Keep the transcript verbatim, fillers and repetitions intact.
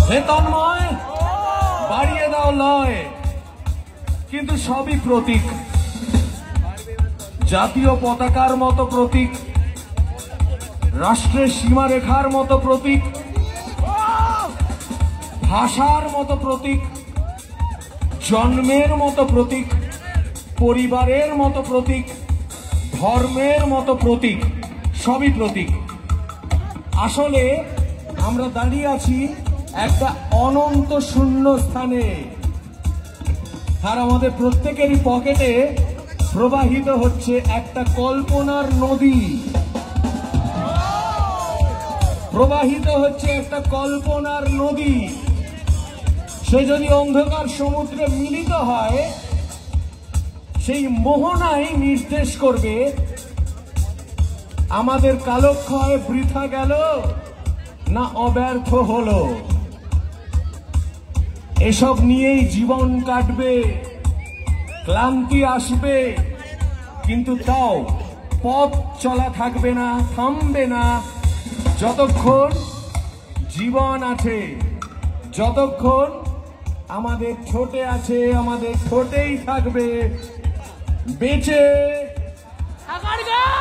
বেতনময় বাড়িয়ে দাও লয়, কিন্তু সবই প্রতীক। জাতীয় পতাকার মতো প্রতীক, রাষ্ট্রের সীমারেখার মতো প্রতীক, ভাষার মতো প্রতীক, জন্মের মতো প্রতীক, পরিবারের মতো প্রতীক, ধর্মের মতো প্রতীক, সবই প্রতীক। আসলে আমরা দাঁড়িয়ে আছি একটা অনন্ত শূন্য স্থানে, আর আমাদের প্রত্যেকেরই পকেটে প্রবাহিত হচ্ছে একটা কল্পনার নদী, প্রবাহিত হচ্ছে একটা কল্পনার নদী। সে যদি অন্ধকার সমুদ্রে মিলিত হয়, সেই মোহনাই নির্দেশ করবে আমাদের কালক্ষয় বৃথা গেল না অব্যর্থ হলো। এসব নিয়েই জীবন কাটবে, ক্লান্তি আসবে, কিন্তু তাও পথ চলা থাকবে না, থামবে না। যতক্ষণ জীবন আছে, যতক্ষণ আমাদের ঠোঁটে আছে, আমাদের ঠোঁটেই থাকবে বেঁচে থাকার গান।